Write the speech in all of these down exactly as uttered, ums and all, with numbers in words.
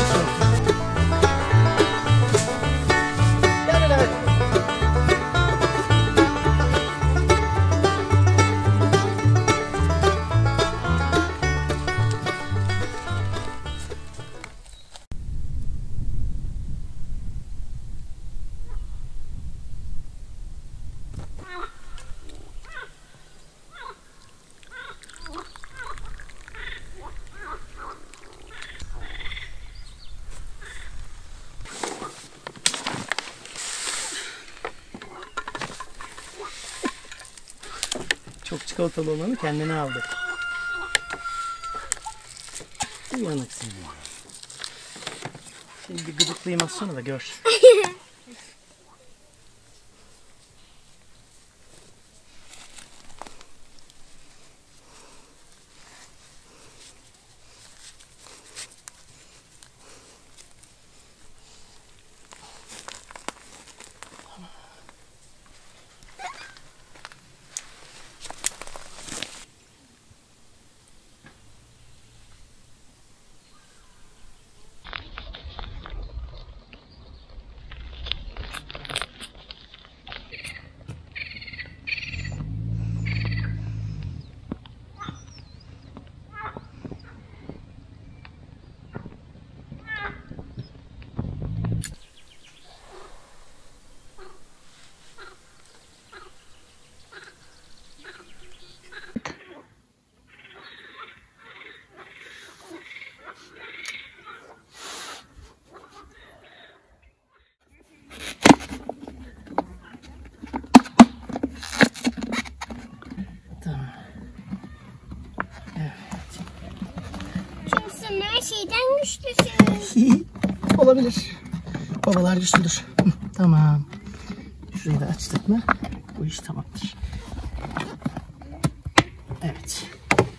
Çok çikolatalı olanı kendine aldı. Uyanıksın. Şimdi bir gıdıklayayım az sonra da gör. Şeyden güçlüsün. Olabilir. Babalar güçlüdür. Tamam. Şurayı da açtık mı bu iş tamamdır. Evet.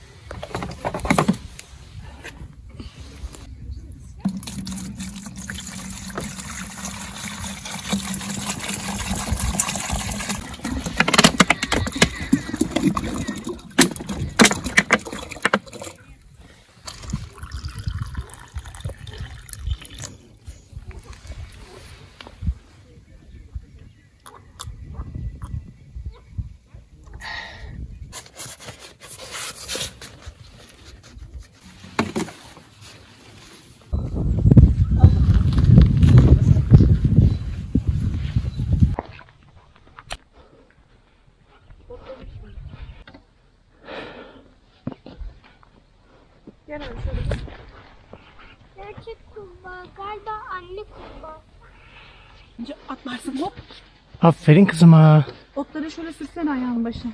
Gel abi şöyle. Gerçek kurbağa. Galiba anne kurbağa. Önce atlarsın hop. Aferin kızıma. Otları şöyle sürsene ayağının başına.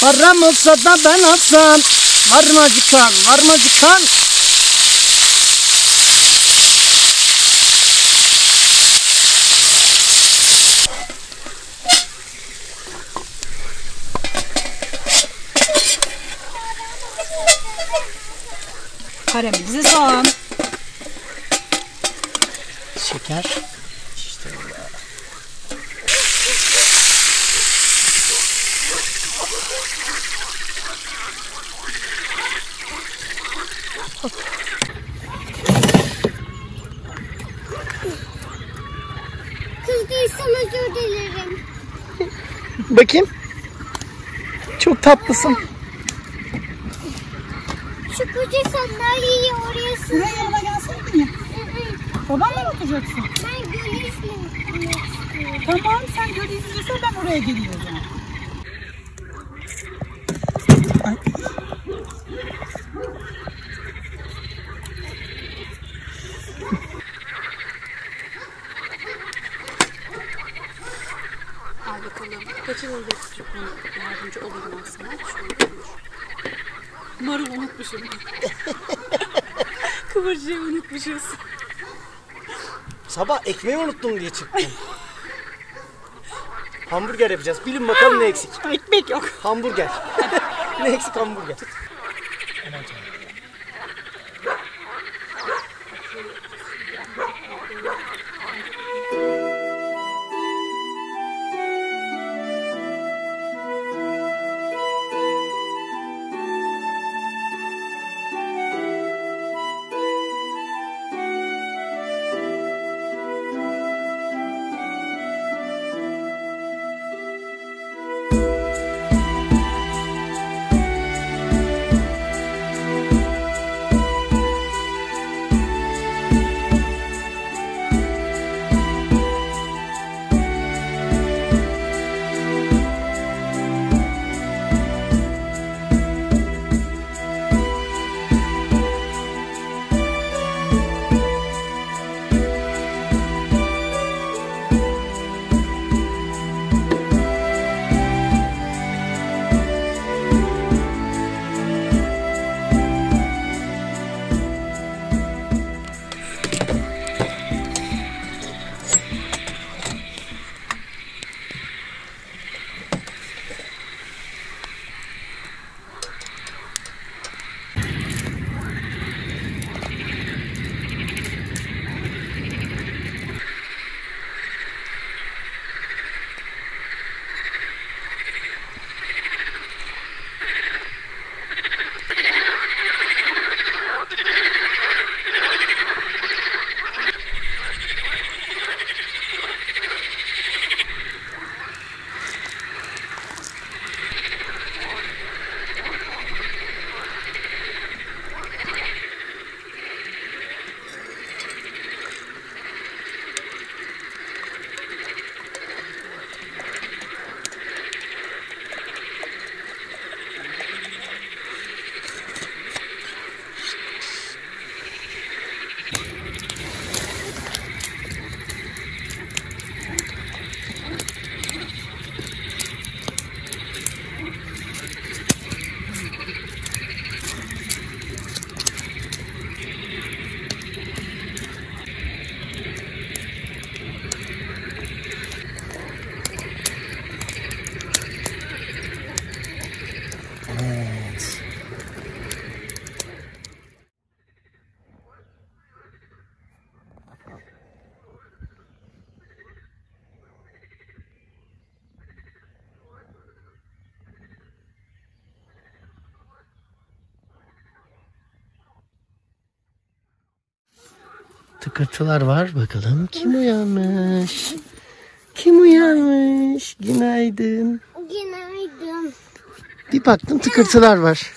Param olsa da ben alsam. Var mı acıkan, var mı acıkan? Karamelize soğan. Şeker. İşte burada. Kızdıysam özür dilerim. Bakayım. Çok tatlısın. Şu koca sandalyeyi oraya sığ. Buraya yanıma gelsene mi? Babanla mı oturacaksın? Ben gölü izlemek istiyorum. Tamam, sen gölü izliyorsan ben oraya geleyim o zaman. Ay. Al bakalım. Kaçın yılda küçük yardımcı olayım ben sana. Şöyle olur. Marul unutmuşum. Kıvırcığı unutmuşuz. Sabah ekmeği unuttum diye çıktım. Hamburger yapacağız. Bilin bakalım ne eksik. Ekmek yok. Hamburger. Ne eksik hamburger. Tıkırtılar var. Bakalım kim uyanmış? Kim uyanmış? Günaydın. Günaydın. Bir baktım tıkırtılar var.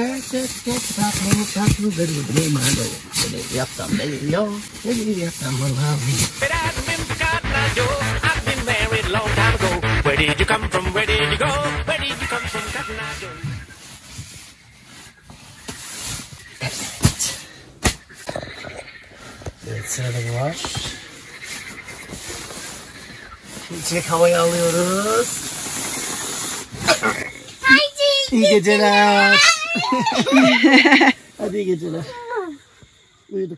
tatlı gırgır malo. Beni yapsam beni yo, beni yapsam bana. But I've been forgotten, I know. I've been married a long time ago. Where did you come from? Where did you go? Where did you come from? Cotton Eye Joe. Evet, sırada bu var. Şimdi içine havayı alıyoruz. İyi geceler. Hadi iyi geceler. Uyuduk.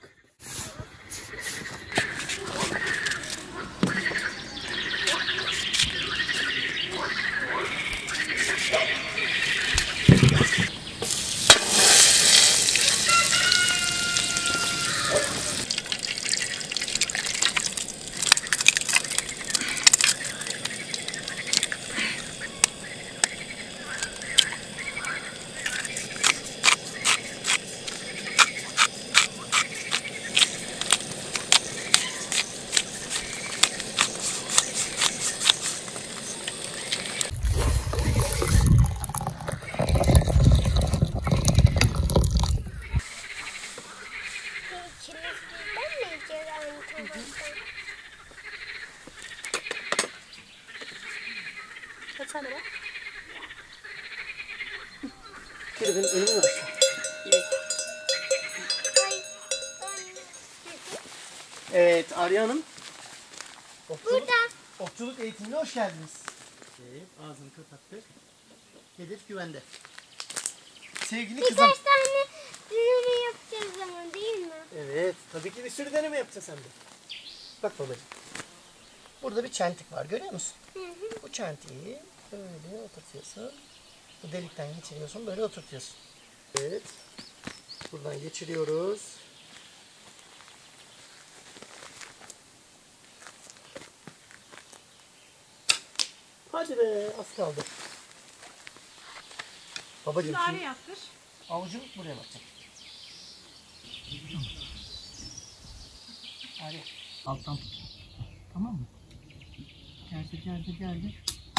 Hadi sen de bak. Şöyle benim önüme bak. Evet, Arya Hanım. Okçuluk, Burada. okçuluk eğitimine hoş geldiniz. Evet, ağzını kapattık. Hedef güvende. Sevgili kızım. Birkaç tane deneme yapacağız ama değil mi? Evet, tabii ki bir sürü deneme yapacağız hem de. Bak babacığım. Burada bir çentik var, görüyor musun? Hı hı. Bu çentiği böyle oturtuyorsun. Bu delikten geçiriyorsun, böyle oturtuyorsun. Evet. Buradan geçiriyoruz. Hadi be, az kaldı. Babacığım Nane şimdi yaptır. avucum buraya bakacak. Hadi. Alttan tut. Tamam mı? Geldi, geldi, geldi.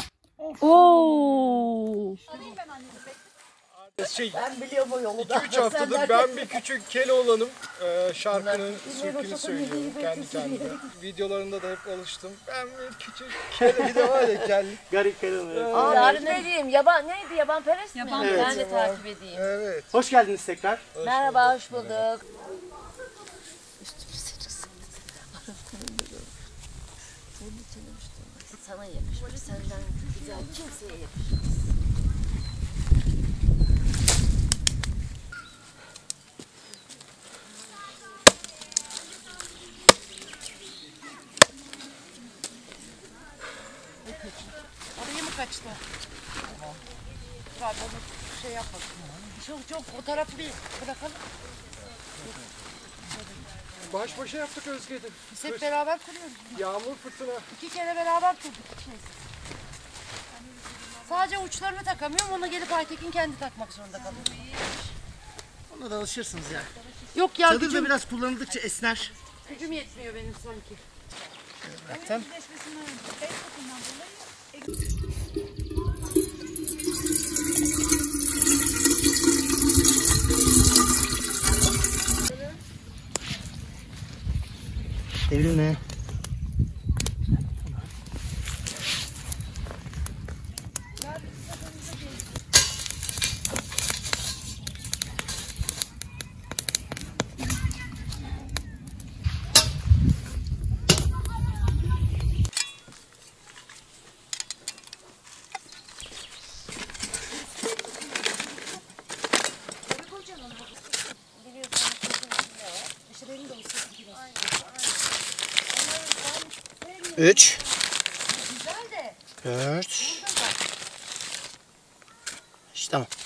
Oo. Şey, Ben biliyorum o yolu da. üç haftadır ben bir küçük Keloğlan'ım. Ee, şarkının sürkünü söylüyorum kendi kendime. Videolarında da hep alıştım. Ben bir küçük Keloğlan'ı da var ya geldik. Garip Keloğlan. Yarın edeyim. Yaban neydi? Yaban perest mi? Yaban Ben de takip edeyim. Evet. Hoş geldiniz tekrar. Merhaba, hoş bulduk. Sana yakışmış. Senden güzel kimseye yakışmaz. Oraya mı kaçtı? Galiba onu şey yapmadım. Çok çok o tarafı bir bırakalım. Baş başa yaptık Özge'de. Biz hep beraber kuruyoruz. Yağmur, fırtına. İki kere beraber kurduk. Şeysiz. Sadece uçlarını takamıyorum. Ona gelip Aytekin kendi takmak zorunda kalıyor. Ona da alışırsınız ya. Yok ya Çadır da gücüm, biraz kullanıldıkça esner. gücüm yetmiyor benim sanki. Bıraktım. Devrilme. Üç. Dört. İşte tamam.